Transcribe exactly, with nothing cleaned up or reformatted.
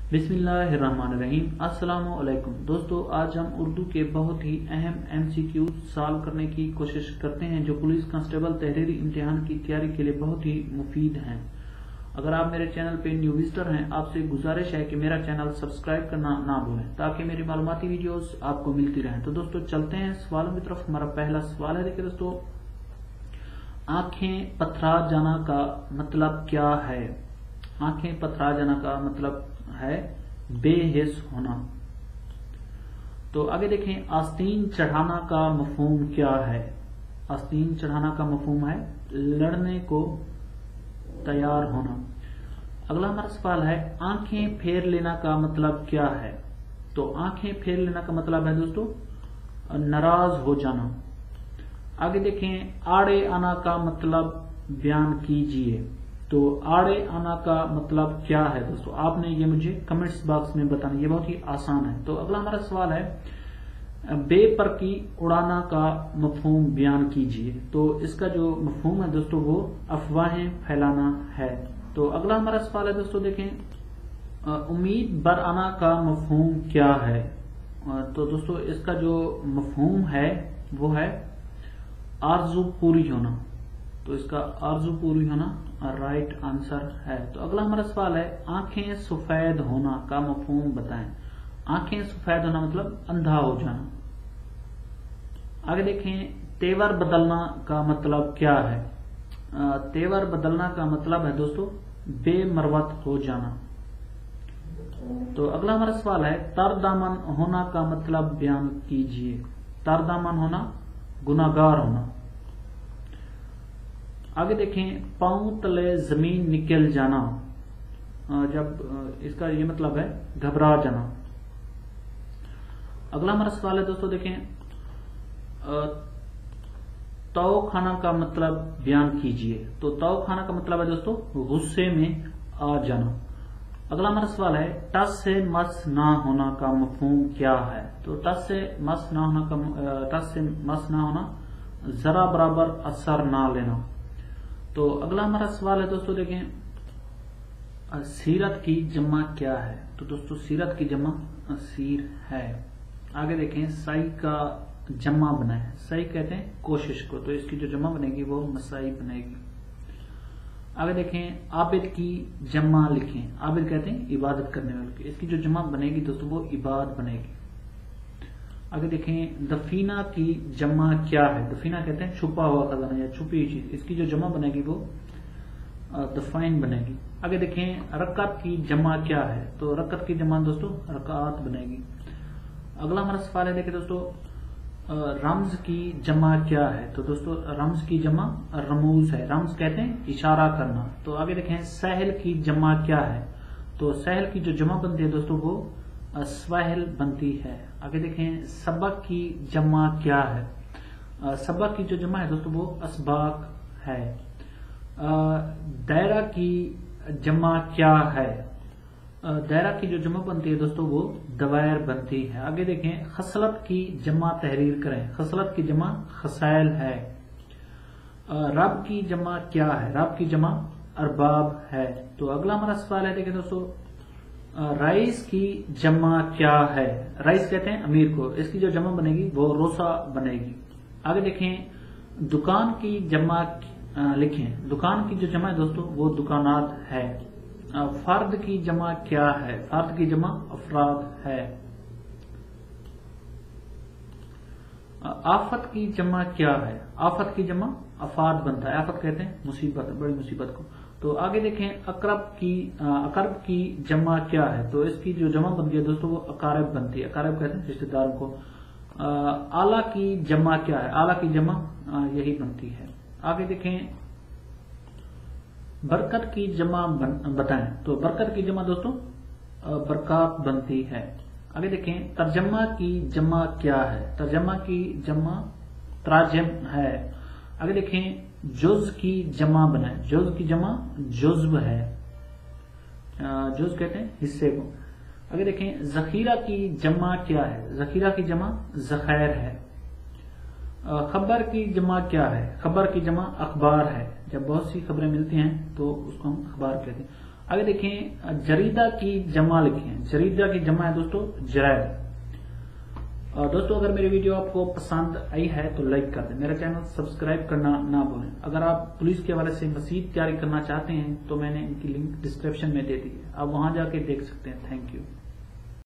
बिस्मिल्लाहिर्रहमानिर्रहीम। अस्सलाम वालेकुम दोस्तों, आज हम उर्दू के बहुत ही अहम एमसीक्यू सॉल्व करने की कोशिश करते हैं जो पुलिस कांस्टेबल तहरीरी इम्तिहान की तैयारी के लिए बहुत ही मुफीद हैं। अगर आप मेरे चैनल पे न्यू विजिटर हैं, आपसे गुजारिश है कि मेरा चैनल सब्सक्राइब करना ना भूलें ताकि मेरी मालूमाती वीडियोस आपको मिलती रहें। तो दोस्तों चलते हैं सवालों की तरफ। हमारा पहला सवाल है, देखिए दोस्तों, आंखें पथरा जाना का मतलब क्या है? आंखें पथरा जाना का मतलब है बेहिस होना। तो आगे देखें, आस्तीन चढ़ाना का मफहूम क्या है? आस्तीन चढ़ाना का मफहूम है लड़ने को तैयार होना। अगला हमारा सवाल है, आंखें फेर लेना का मतलब क्या है? तो आंखें फेर लेना का मतलब है दोस्तों नाराज हो जाना। आगे देखें, आड़े आना का मतलब बयान कीजिए। तो आड़े आना का मतलब क्या है दोस्तों? आपने ये मुझे कमेंट्स बॉक्स में बताना, ये बहुत ही आसान है। तो अगला हमारा सवाल है, बेपर की उड़ाना का मफहूम बयान कीजिए। तो इसका जो मफहूम है दोस्तों वो अफवाहें फैलाना है। तो अगला हमारा सवाल है दोस्तों, देखें, उम्मीद बर आना का मफहूम क्या है? तो दोस्तों इसका जो मफहूम है वो है आरजू पूरी होना। तो इसका आरजू पूरी होना राइट आंसर है। तो अगला हमारा सवाल है, आंखें सफेद होना का मफहूम बताएं। आंखें सफेद होना मतलब अंधा हो जाना। आगे देखें, तेवर बदलना का मतलब क्या है? तेवर बदलना का मतलब है दोस्तों बेमरवत हो जाना। तो अगला हमारा सवाल है, तरदामन होना का मतलब बयान कीजिए। तरदामन होना गुनाहगार होना। आगे देखें, पांव तले जमीन निकल जाना, जब इसका ये मतलब है घबरा जाना। अगला हमारा सवाल है दोस्तों, देखें, तौ खाना का मतलब बयान कीजिए। तो तौ खाना का मतलब है दोस्तों गुस्से में आ जाना। अगला हमारा सवाल है, टस से मस ना होना का मफहूम क्या है? तो टस से मस ना होना का टस से मस ना होना जरा बराबर असर ना लेना। तो अगला हमारा सवाल है दोस्तों, देखें, सीरत की जमा क्या है? तो दोस्तों सीरत की जमा सीर है। आगे देखें, सही का जमा बनाए। सही कहते हैं कोशिश को, तो इसकी जो जमा बनेगी वो मसाई बनेगी। आगे देखें, आबिद की जमा लिखें। आबिद कहते हैं इबादत करने वाले, इसकी जो जमा बनेगी दोस्तों वो इबाद बनेगी। आगे देखें, दफीना की जमा क्या है? दफीना कहते हैं छुपा हुआ खजाना या छुपी हुई चीज, इसकी जो जमा बनेगी वो दफाइन बनेगी। आगे देखें, रकत की जमा क्या है? तो रकत की जमा दोस्तों रकात बनेगी। अगला हमारा सवाल है, देखिए दोस्तों, रम्ज की जमा क्या है? तो दोस्तों रम्ज की जमा रमूज है। रम्ज कहते हैं इशारा करना। तो आगे देखें, सहल की जमा क्या है? तो सहल की जो जमा बनती है दोस्तों वो स्वहल बनती है। आगे देखें, सबक की जमा क्या है? सबक की जो जमा है दोस्तों वो असबाक है। दायरा की जमा क्या है? दायरा की जो जमा बनती है दोस्तों वो दवायर बनती है। आगे देखें, खसलत की जमा तहरीर करें। खसलत की जमा खसैल है। रब की जमा क्या है? रब की जमा अरबाब है। तो अगला हमारा सवाल है, देखिए दोस्तों, राइस की जमा क्या है? राइस कहते हैं अमीर को, इसकी जो जमा बनेगी वो रोसा बनेगी। आगे देखें, दुकान की जमा लिखें। दुकान की जो जमा है दोस्तों वो दुकानात है। फर्द की जमा क्या है? फर्द की जमा अफराद है। आफत की जमा क्या है? आफत की जमा अफाद बनता है। आफत कहते हैं मुसीबत, बड़ी मुसीबत को। तो आगे देखें, अकरब की अकरब की जमा क्या है? तो इसकी जो जमा बनती है दोस्तों वो अकारब बनती है। अकारब कहते हैं रिश्तेदारों को। आला की जमा क्या है? आला की जमा यही बनती है। आगे देखें, बरकत की जमा बताएं। तो बरकत की जमा दोस्तों बरकत बनती है। आगे देखें, तर्जमा की जमा क्या है? तर्जमा की जमा तराजम है। आगे देखें, जुज की जमा बनाए। जुज की जमा जुज्व है। जुज कहते हैं हिस्से को। आगे देखें, जखीरा की जमा क्या है? जखीरा की जमा जखैर है। खबर की जमा क्या है? खबर की जमा अखबार है। जब बहुत सी खबरें मिलती हैं तो उसको हम अखबार कहते हैं। आगे देखें जरीदा की जमा लिखें। जरीदा की जमा है दोस्तों जरैद। और दोस्तों अगर मेरी वीडियो आपको पसंद आई है तो लाइक कर दें, मेरा चैनल सब्सक्राइब करना ना भूलें। अगर आप पुलिस के हवाले से मजीद तैयारी करना चाहते हैं तो मैंने इनकी लिंक डिस्क्रिप्शन में दे दी है, आप वहां जाके देख सकते हैं। Thank you.